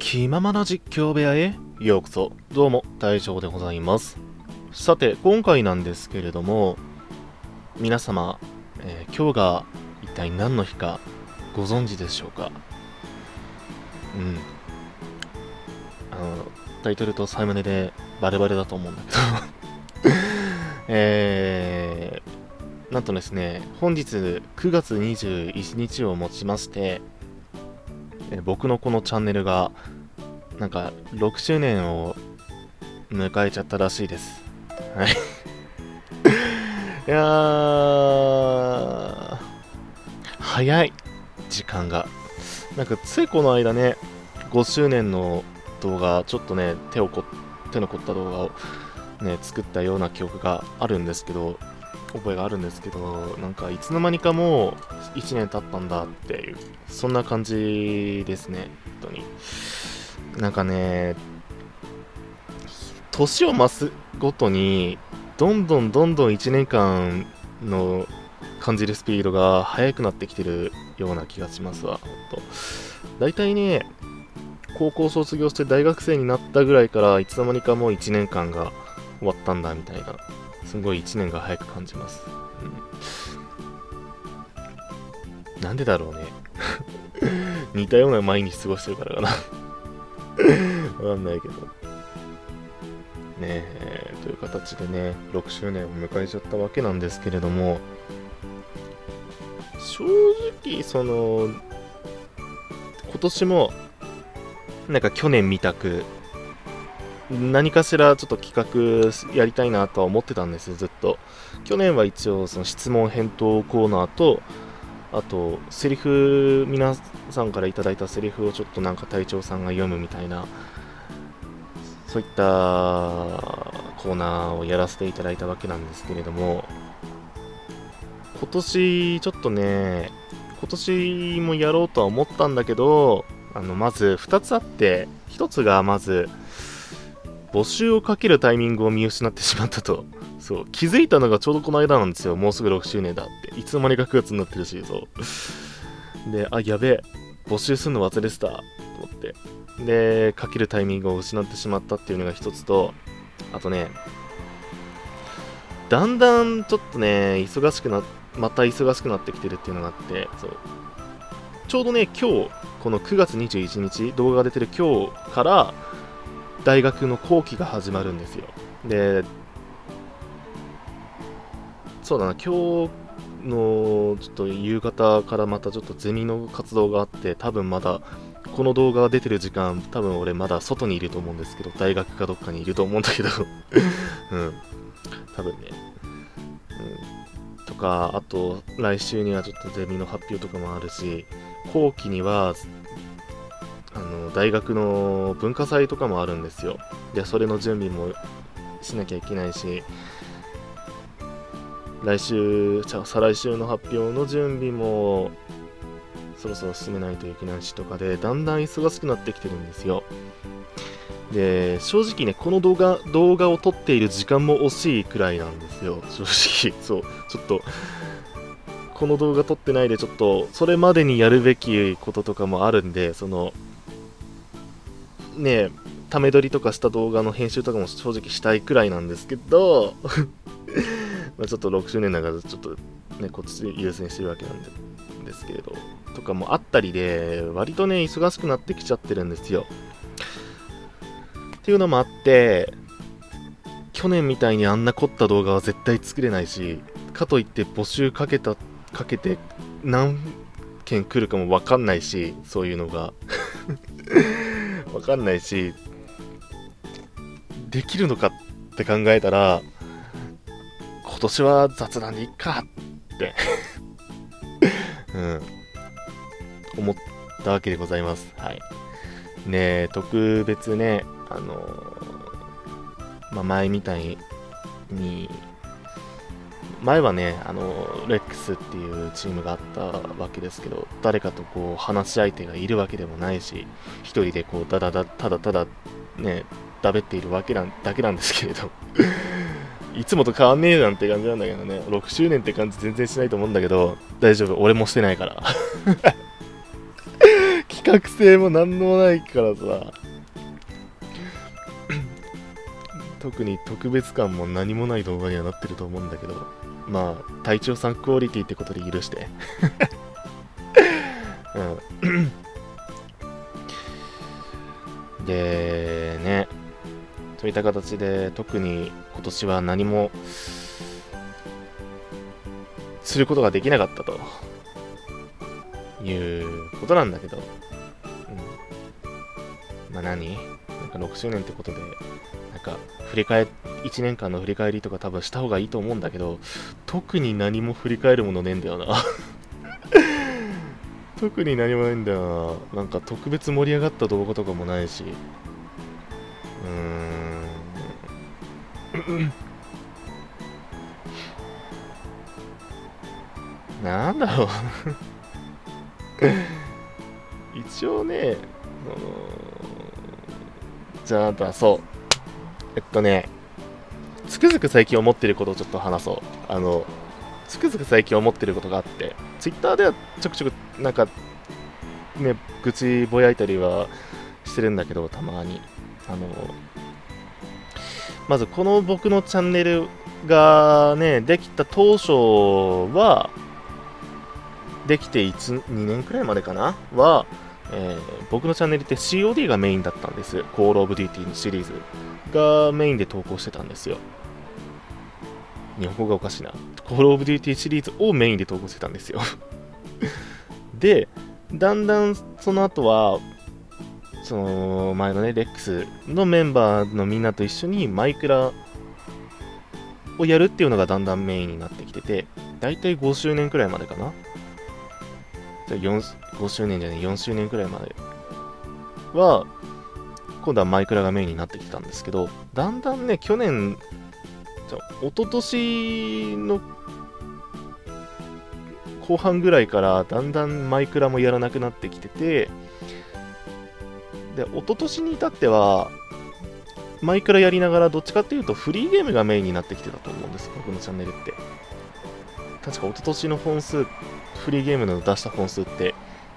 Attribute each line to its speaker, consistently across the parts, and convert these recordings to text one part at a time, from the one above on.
Speaker 1: 気ままな実況部屋へようこそ。どうも大将でございます。さて今回なんですけれども、皆様、今日が一体何の日かご存知でしょうか。タイトルとサムネでバレバレだと思うんだけどなんとですね、本日9月21日をもちまして、僕のこのチャンネルがなんか6周年を迎えちゃったらしいです。はい。いやー、早い時間が。なんかついこの間ね、5周年の動画、ちょっとね、手の凝った動画をね、作ったような記憶があるんですけど、覚えがあるんですけど、なんかいつの間にかもう1年経ったんだっていう、そんな感じですね、本当に。なんかね、年を増すごとに、どんどん1年間の感じるスピードが速くなってきてるような気がしますわ、ほんと。だいたいね、高校卒業して大学生になったぐらいからいつの間にかもう1年間が終わったんだみたいな、すごい1年が早く感じます。なんでだろうね。似たような毎日過ごしてるからかな。わかんないけど。ねえ、という形でね、6周年を迎えちゃったわけなんですけれども、正直、今年も、なんか去年みたく、何かしらちょっと企画やりたいなとは思ってたんですよ、ずっと。去年は一応、その質問返答コーナーと、あと、セリフ、皆さんからいただいたセリフをちょっとなんか隊長さんが読むみたいな、そういったコーナーをやらせていただいたわけなんですけれども、今年ちょっとね、今年もやろうとは思ったんだけど、まず2つあって、1つがまず、募集をかけるタイミングを見失ってしまったと。そう、気づいたのがちょうどこの間なんですよ。もうすぐ6周年だって。いつの間にか9月になってるし、そう。で、やべえ、募集するの忘れてた、と思って。で、かけるタイミングを失ってしまったっていうのが一つと、あとね、だんだんちょっとね、また忙しくなってきてるっていうのがあって、そう。ちょうどね、今日、この9月21日、動画が出てる今日から、大学の後期が始まるんですよ。で、そうだな、今日のちょっと夕方からまたちょっとゼミの活動があって、多分まだこの動画が出てる時間、多分俺まだ外にいると思うんですけど、大学かどっかにいると思うんだけど、多分ね、とか、あと来週にはちょっとゼミの発表とかもあるし、後期には大学の文化祭とかもあるんですよ。で、それの準備もしなきゃいけないし、再来週の発表の準備もそろそろ進めないといけないしとかで、だんだん忙しくなってきてるんですよ。で、正直ね、この動画を撮っている時間も惜しいくらいなんですよ、正直。そう、ちょっと、この動画撮ってないで、ちょっと、それまでにやるべきこととかもあるんで、ね、ため撮りとかした動画の編集とかも正直したいくらいなんですけど、まあちょっと6周年だからちょっとね、こっち優先してるわけなんですけれど、とかもあったりで、割とね、忙しくなってきちゃってるんですよ。っていうのもあって、去年みたいにあんな凝った動画は絶対作れないし、かといって募集かけて何件来るかもわかんないし、そういうのが。わかんないし、できるのかって考えたら、今年は雑談でいっかって思ったわけでございます。はい。ね、特別ね、前みたいに、前はね、レックスっていうチームがあったわけですけど、誰かとこう話し相手がいるわけでもないし、一人でこうただね、だべっているだけなんですけれど、いつもと変わんねえなんて感じなんだけどね、6周年って感じ全然しないと思うんだけど、大丈夫、俺もしてないから。 企画性も何もないからさ特に特別感も何もない動画にはなってると思うんだけど、まあ隊長さんクオリティってことで許してでね、そういった形で特に今年は何もすることができなかったということなんだけど、まあなんか6周年ってことでなんか1年間の振り返りとか多分した方がいいと思うんだけど、特に何も振り返るものねえんだよな特に何もないんだよな。なんか特別盛り上がった動画とかもないし、なんだろう一応ね、じゃあそうつくづく最近思ってることをちょっと話そう。つくづく最近思ってることがあって、ツイッターではちょくちょくなんかね愚痴ぼやいたりはしてるんだけど、たまにまずこの僕のチャンネルがねできた当初は、できて2年くらいまでかなは、僕のチャンネルって COD がメインだったんです。コールオブデューティーシリーズがメインで投稿してたんですよ。日本語がおかしいな。コールオブデューティーシリーズをメインで投稿してたんですよで、だんだんその後はその前のねレックスのメンバーのみんなと一緒にマイクラをやるっていうのがだんだんメインになってきてて、だいたい5周年くらいまでかな。5周年じゃねえ、4周年くらいまでは今度はマイクラがメインになってきたんですけど、だんだんね一昨年の後半ぐらいからだんだんマイクラもやらなくなってきてて、で一昨年に至ってはマイクラやりながらどっちかっていうとフリーゲームがメインになってきてたと思うんです、僕のチャンネルって。確か一昨年の本数、フリーゲームの出した本数って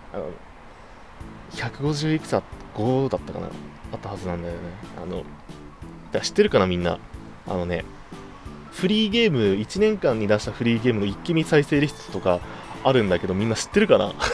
Speaker 1: 150いくつ5だったかな、あったはずなんだよね。知ってるかなみんな。フリーゲーム1年間に出したフリーゲームの一気見再生リストとかあるんだけど、みんな知ってるかな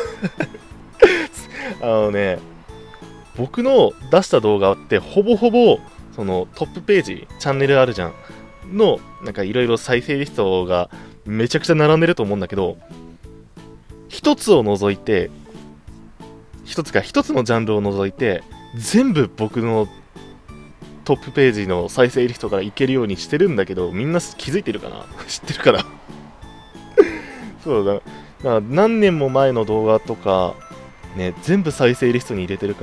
Speaker 1: 僕の出した動画ってほぼほぼそのトップページ、チャンネルあるじゃんのなんかいろいろ再生リストがめちゃくちゃ並んでると思うんだけど、一つを除いて、一つのジャンルを除いて全部僕のトップページの再生リストからいけるようにしてるんだけど、みんな気づいてるかな知ってるかなそうだから何年も前の動画とかね全部再生リストに入れてるから、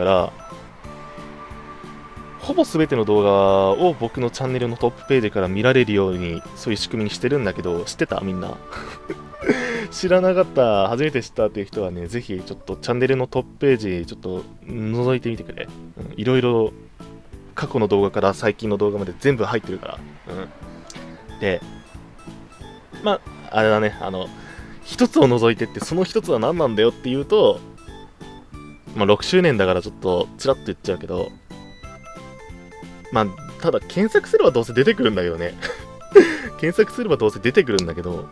Speaker 1: ほぼ全ての動画を僕のチャンネルのトップページから見られるようにそういう仕組みにしてるんだけど、知ってたみんな知らなかった、初めて知ったっていう人はね、ぜひちょっとチャンネルのトップページちょっと覗いてみてくれ。いろいろ過去の動画から最近の動画まで全部入ってるから。で、まあ、あれだね、一つを除いてってその一つは何なんだよっていうと、まあ6周年だからちょっとチラッと言っちゃうけど、まあ、ただ検索すればどうせ出てくるんだけどね。検索すればどうせ出てくるんだけど、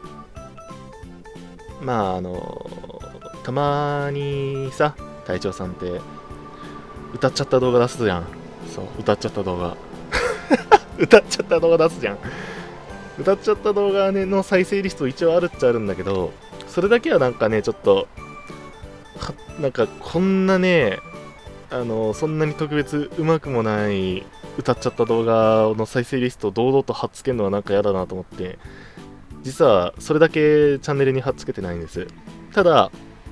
Speaker 1: まあたまにさ、隊長さんって歌っちゃった動画出すじゃん。そう、歌っちゃった動画歌っちゃった動画出すじゃん。歌っちゃった動画、ね、の再生リスト一応あるっちゃあるんだけど、それだけはなんかねちょっとなんかこんなねそんなに特別うまくもない歌っちゃった動画の再生リストを堂々と貼っつけるのはなんか嫌だなと思って、実はそれだけチャンネルに貼っつけてないんです。ただ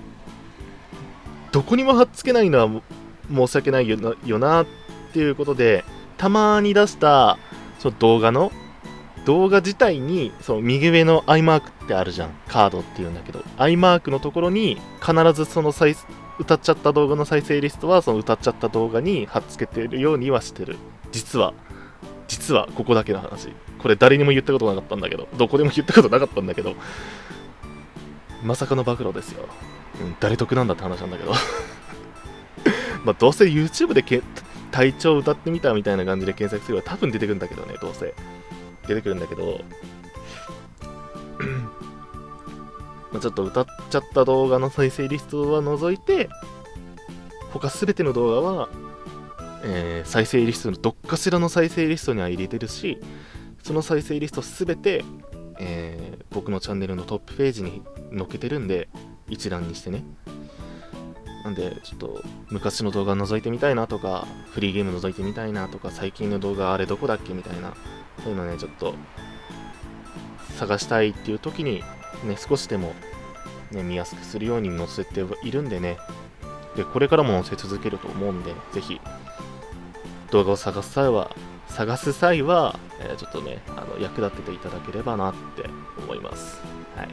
Speaker 1: どこにも貼っつけないのは申し訳ないよなっていうことで、たまに出したその動画自体にその右上の i マークってあるじゃん、カードっていうんだけど i マークのところに必ずその歌っちゃった動画の再生リストはその歌っちゃった動画に貼っつけてるようにはしてる。実はここだけの話、これ誰にも言ったことなかったんだけど、どこでも言ったことなかったんだけど、まさかの暴露ですよ。誰得なんだって話なんだけどまあどうせ YouTube で体調歌ってみたみたいな感じで検索すれば多分出てくるんだけどね、どうせ出てくるんだけどまあちょっと歌っちゃった動画の再生リストは除いて、他すべての動画は、再生リストのどっかしらの再生リストには入れてるし、その再生リストすべて、僕のチャンネルのトップページに載っけてるんで、一覧にしてね。なんでちょっと昔の動画覗いてみたいなとか、フリーゲーム覗いてみたいなとか、最近の動画あれどこだっけみたいな、そういうのねちょっと探したいっていう時にね、少しでも、ね、見やすくするように載せているんでね。でこれからも載せ続けると思うんで、ぜひ動画を探す際は、ちょっとね役立てていただければなって思います。はい。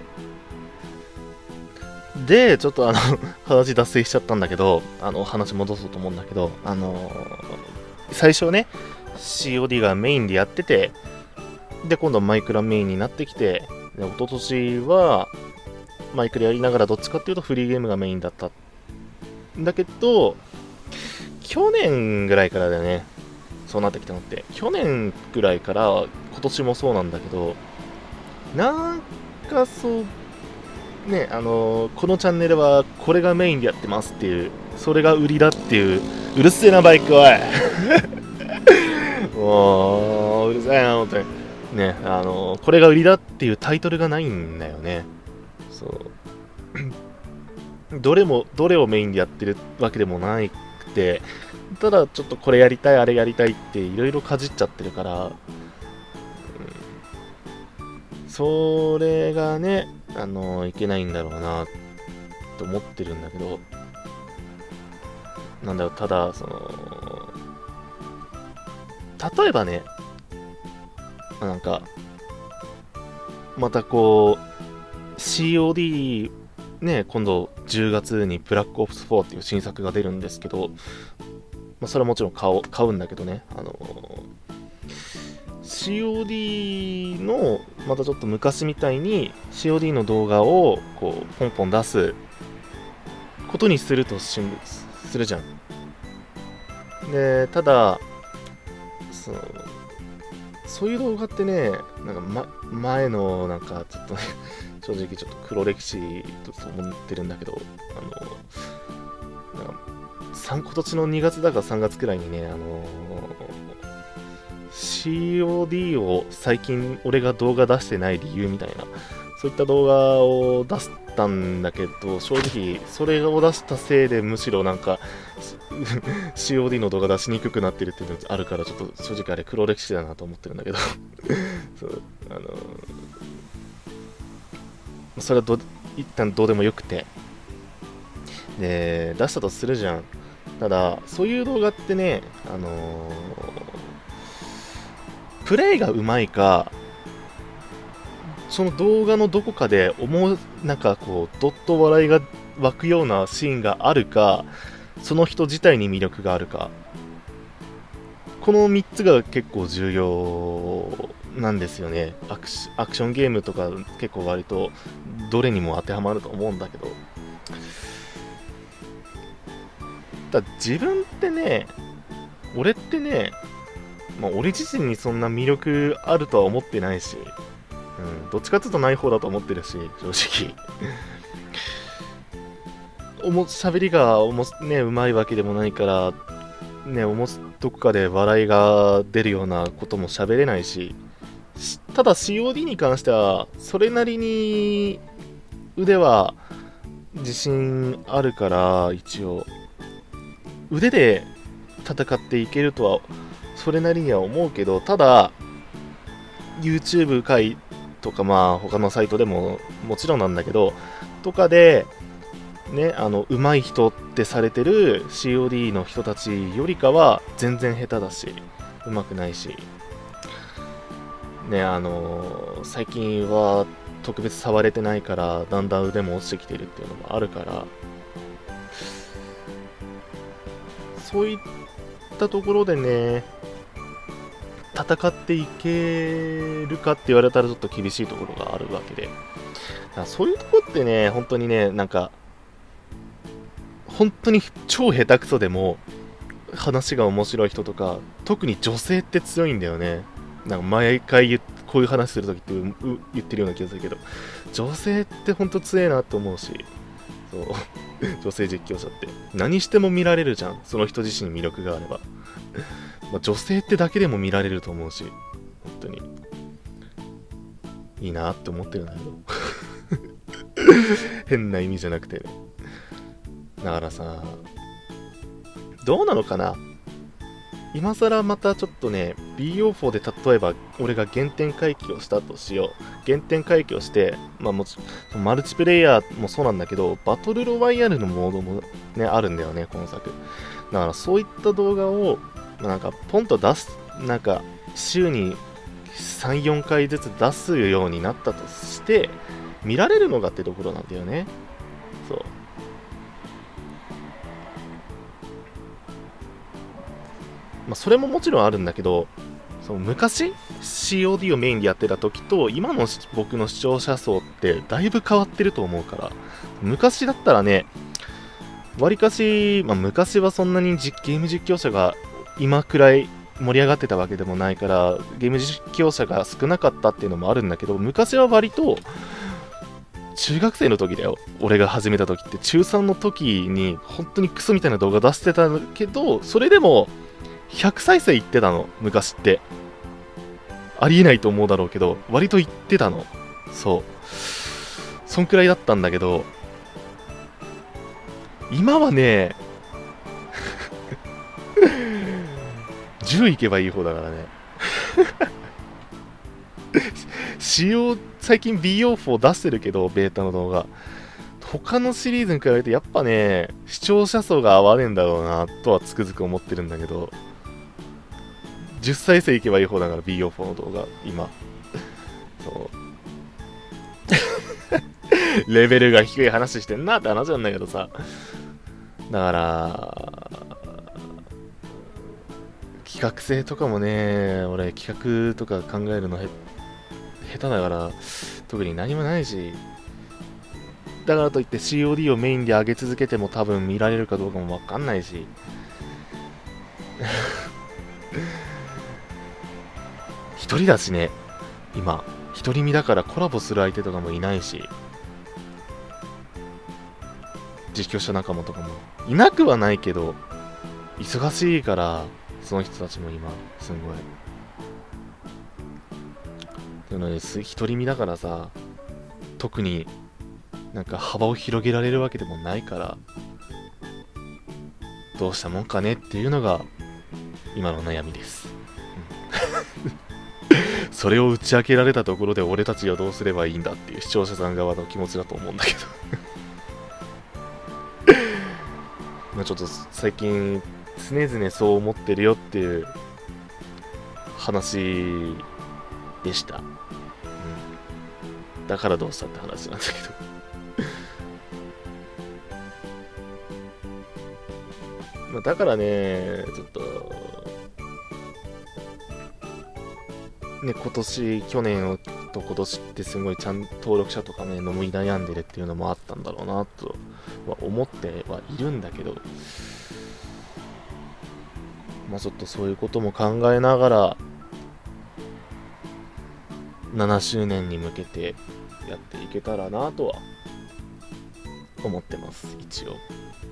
Speaker 1: でちょっと話脱線しちゃったんだけど、話戻そうと思うんだけど、最初ね COD がメインでやってて、で今度はマイクラメインになってきて、で一昨年はマイクラやりながらどっちかっていうとフリーゲームがメインだったんだけど、去年ぐらいからだよね、そうなってきたのって。去年ぐらいから今年もそうなんだけど、なんかそうね、このチャンネルはこれがメインでやってますっていう、それが売りだっていう、うるせえなバイクおいもううるさいな本当にね、これが売りだっていうタイトルがないんだよね。そうどれをメインでやってるわけでもなくて、ただちょっとこれやりたいあれやりたいっていろいろかじっちゃってるから、それがねいけないんだろうなと思ってるんだけど、なんだろう、ただ例えばね、なんかまたこう COD ね、今度10月にブラックオプス4っていう新作が出るんですけど、まあ、それはもちろん買うんだけどね、COD のまたちょっと昔みたいに COD の動画をこうポンポン出すことにするとするじゃん。でただそういう動画ってね、なんか、前のなんかちょっとね正直ちょっと黒歴史と思ってるんだけど、なんか今年の2月だか3月くらいにね、COD を最近俺が動画出してない理由みたいな、そういった動画を出したんだけど、正直それを出したせいでむしろなんかCOD の動画出しにくくなってるっていうのがあるから、ちょっと正直あれ黒歴史だなと思ってるんだけどそうそれは一旦どうでもよくて、で出したとするじゃん。ただそういう動画ってね、プレイがうまいか、その動画のどこかでなんかこうどっと笑いが湧くようなシーンがあるか、その人自体に魅力があるか、この3つが結構重要なんですよね。アクションゲームとか結構割とどれにも当てはまると思うんだけど、自分ってね、俺ってね、俺自身にそんな魅力あるとは思ってないし、どっちかっていうとない方だと思ってるし、正直喋りがねうまいわけでもないからね、どこかで笑いが出るようなことも喋れないし、ただ COD に関してはそれなりに腕は自信あるから、一応腕で戦っていけるとはそれなりには思うけど、ただ YouTube 界とか他のサイトでももちろんなんだけどとかでね、上手い人ってされてる COD の人たちよりかは全然下手だし上手くないしね、最近は特別触れてないからだんだん腕も落ちてきてるっていうのもあるから、そういったところでね戦っていけるかって言われたらちょっと厳しいところがあるわけで、そういうとこってね本当にね、なんか本当に超下手くそでも話が面白い人とか、特に女性って強いんだよね。なんか毎回こういう話するときって言ってるような気がするけど、女性って本当強いなと思うし、そう女性実況者って何しても見られるじゃん、その人自身に魅力があればまあ女性ってだけでも見られると思うし、本当にいいなって思ってるんだけど変な意味じゃなくてね。だからさ、どうなのかな、今更またちょっとね、BO4 で例えば俺が原点回帰をしたとしよう。原点回帰をして、まあもちろんマルチプレイヤーもそうなんだけど、バトルロワイヤルのモードもね、あるんだよね、今作。だからそういった動画を、まあ、なんかポンと出す、なんか週に3、4回ずつ出すようになったとして、見られるのがってところなんだよね。そう。まあ、それももちろんあるんだけど、その昔 COD をメインでやってた時と今の僕の視聴者層ってだいぶ変わってると思うから、昔だったらね、わりかし、まあ、昔はそんなにゲーム実況者が今くらい盛り上がってたわけでもないから、ゲーム実況者が少なかったっていうのもあるんだけど、昔は割と中学生の時だよ、俺が始めた時って。中3の時に本当にクソみたいな動画出してたけど、それでも100再生いってたの、昔って。ありえないと思うだろうけど、割といってたの。そう。そんくらいだったんだけど、今はね、10いけばいい方だからね。最近 BO4 出してるけど、ベータの動画。他のシリーズに比べてやっぱね、視聴者層が合わねえんだろうな、とはつくづく思ってるんだけど、10再生いけばいい方だから BO4 の動画、今。そう。レベルが低い話してんなって話なんだけどさ。だから、企画性とかもね、俺企画とか考えるの下手だから、特に何もないし、だからといって COD をメインで上げ続けても多分見られるかどうかもわかんないし。一人だしね、今。独り身だからコラボする相手とかもいないし、実況者仲間とかもいなくはないけど、忙しいから、その人たちも今、すんごい。でもね、独り身だからさ、特になんか幅を広げられるわけでもないから、どうしたもんかねっていうのが、今の悩みです。それを打ち明けられたところで俺たちはどうすればいいんだっていう視聴者さん側の気持ちだと思うんだけどまあちょっと最近常々そう思ってるよっていう話でした、だからどうしたって話なんだけどまあだからね、ちょっとね、去年と今年ってすごい登録者とかね、思い悩んでるっていうのもあったんだろうなとは思ってはいるんだけど、まあちょっとそういうことも考えながら、7周年に向けてやっていけたらなとは思ってます、一応。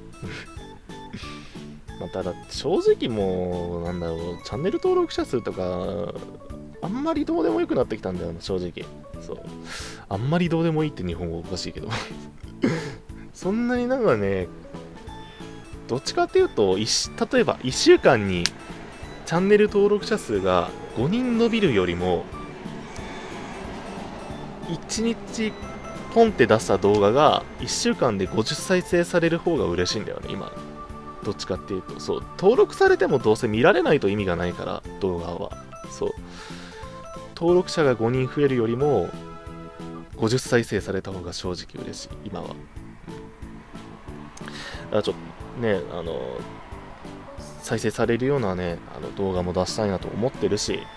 Speaker 1: まあただ正直もう、なんだろう、チャンネル登録者数とか、あんまりどうでもよくなってきたんだよな、正直。そう。あんまりどうでもいいって日本語おかしいけど。そんなになんかね、どっちかっていうと、例えば1週間にチャンネル登録者数が5人伸びるよりも、1日ポンって出した動画が1週間で50再生される方が嬉しいんだよね、今。どっちかっていうと。そう。登録されてもどうせ見られないと意味がないから、動画は。そう。登録者が5人増えるよりも50再生された方が正直嬉しい、今は。だからちょっとね、再生されるようなね、動画も出したいなと思ってるし、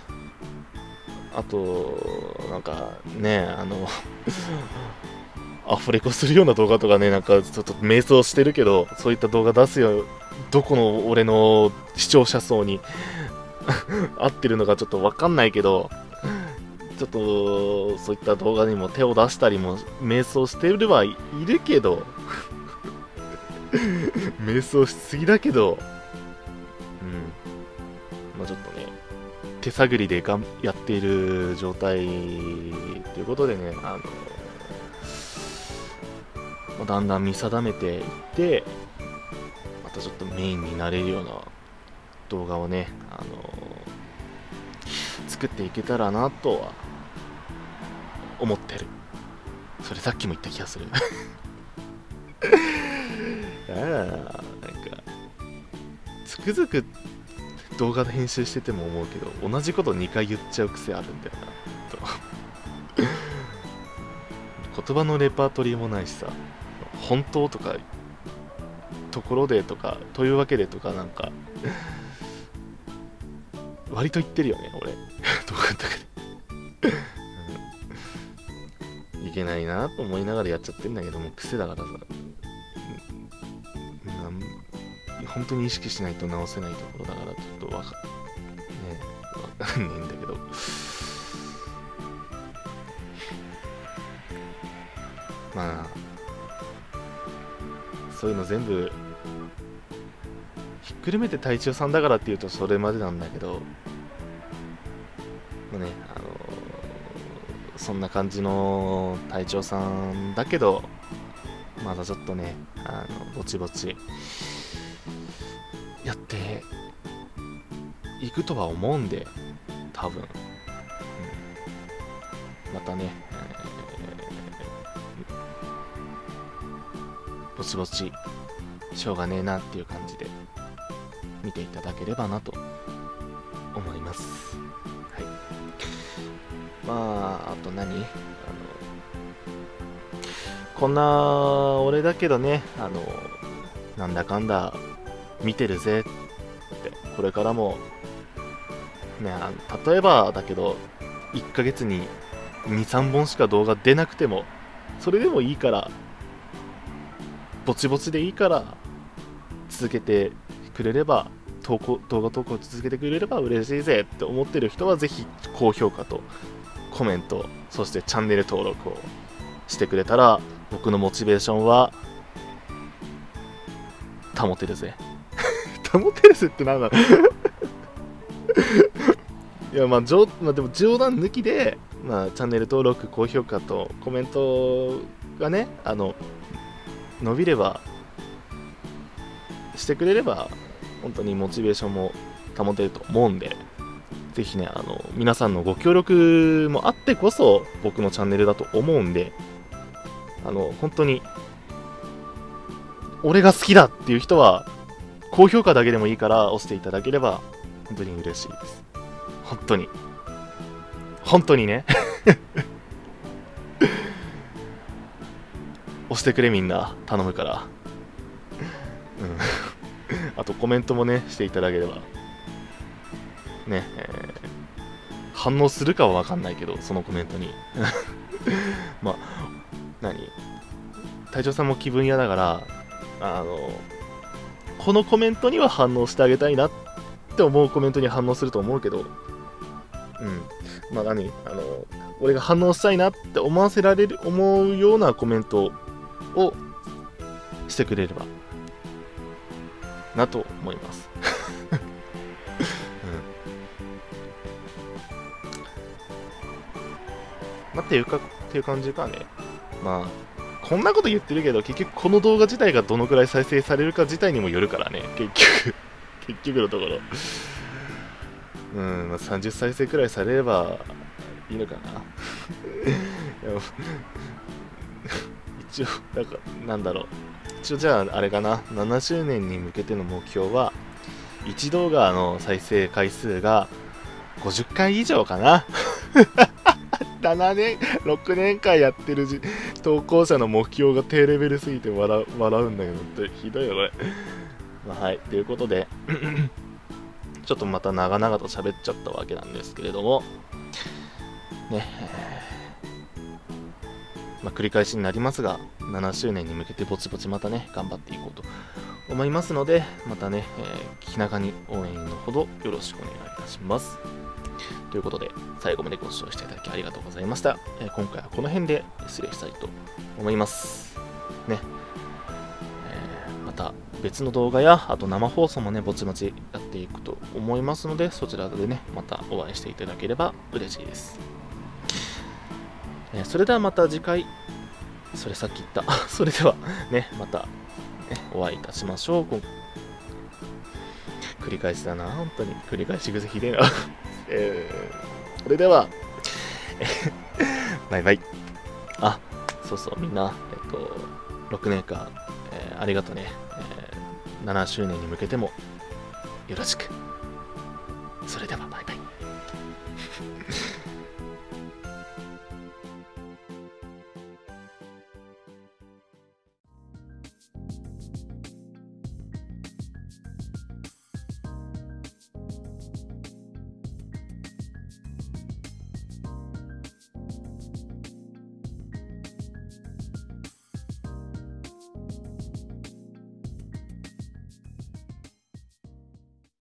Speaker 1: あと、なんかね、 アフレコするような動画とかね、なんかちょっと迷走してるけど、そういった動画出すよ、どこの俺の視聴者層に合ってるのかちょっとわかんないけど、ちょっとそういった動画にも手を出したりも迷走してるはいるけど迷走しすぎだけど、まあちょっとね、手探りでやっている状態ということでね、だんだん見定めていって、またちょっとメインになれるような動画をね、作っていけたらなとは思ってる。それさっきも言った気がするなんかつくづく動画で編集してても思うけど、同じこと2回言っちゃう癖あるんだよなと言葉のレパートリーもないしさ、本当とかところでとかというわけでとか、なんか割と言ってるよね俺動画の中でいけないなと思いながらやっちゃってんだけども、癖だからさ、本当に意識しないと直せないところだから、ちょっとわかんねえんだけど、まあそういうの全部ひっくるめて隊長さんだからっていうとそれまでなんだけど、まあね、そんな感じの隊長さんだけど、まだちょっとね、ぼちぼちやっていくとは思うんで、多分、またね、ぼちぼちしょうがねえなっていう感じで見ていただければなと思います。はい。まああと何、こんな俺だけどね、なんだかんだ見てるぜって、これからもね、例えばだけど1ヶ月に 2,3 本しか動画出なくてもそれでもいいから、ぼちぼちでいいから続けてくれれば、動画投稿続けてくれれば嬉しいぜって思ってる人はぜひ高評価とコメント、そしてチャンネル登録をしてくれたら僕のモチベーションは保てるぜ保てるぜってなんだいや、まあでも冗談抜きで、まあ、チャンネル登録、高評価とコメントがね、伸びればしてくれれば本当にモチベーションも保てると思うんで、ぜひね、皆さんのご協力もあってこそ僕のチャンネルだと思うんで、本当に俺が好きだっていう人は高評価だけでもいいから押していただければ本当に嬉しいです。本当にね押してくれ、みんな頼むからあとコメントもねしていただければね、反応するかは分かんないけど、そのコメントにまあ隊長さんも気分屋だから、このコメントには反応してあげたいなって思うコメントに反応すると思うけど、まあ俺が反応したいなって思うようなコメントをしてくれればなと思いますまあ、っていう感じかね。まあこんなこと言ってるけど、結局この動画自体がどのくらい再生されるか自体にもよるからね、結局のところまあ、30再生くらいされればいいのかな一応一応じゃああれかな、7周年に向けての目標は1動画の再生回数が50回以上かな7年6年間やってる投稿者の目標が低レベルすぎて笑うんだけど、ひどいよこれまあ、はい、ということでちょっとまた長々と喋っちゃったわけなんですけれどもね、 繰り返しになりますが、7周年に向けてぼちぼちまたね、頑張っていこうと思いますので、またね、気長に応援のほどよろしくお願いいたします。ということで、最後までご視聴していただきありがとうございました。今回はこの辺で失礼したいと思います。ね。また別の動画や、あと生放送もね、ぼちぼちやっていくと思いますので、そちらでね、またお会いしていただければ嬉しいです。それではまた次回、それさっき言った。それではね、また、ね、お会いいたしましょう。繰り返しだな、本当に。繰り返し癖ひでえな。それでは、バイバイ。あ、そうそう、みんな、6年間、ありがとね。7周年に向けてもよろしく。それではバイバイ。